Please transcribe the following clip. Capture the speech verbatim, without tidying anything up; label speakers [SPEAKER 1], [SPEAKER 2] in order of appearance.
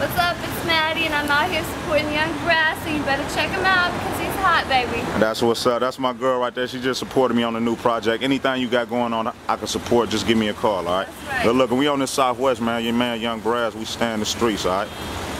[SPEAKER 1] What's up? It's Mattie, and I'm out here supporting Young Brass, so you better check him out because he's hot, baby.
[SPEAKER 2] That's what's up. That's my girl right there. She just supported me on the new project. Anything you got going on, I can support. Just give me a call, all right?
[SPEAKER 1] That's right.
[SPEAKER 2] But look, we on the Southwest, man. Your man, Young Brass, we stand the streets, all right?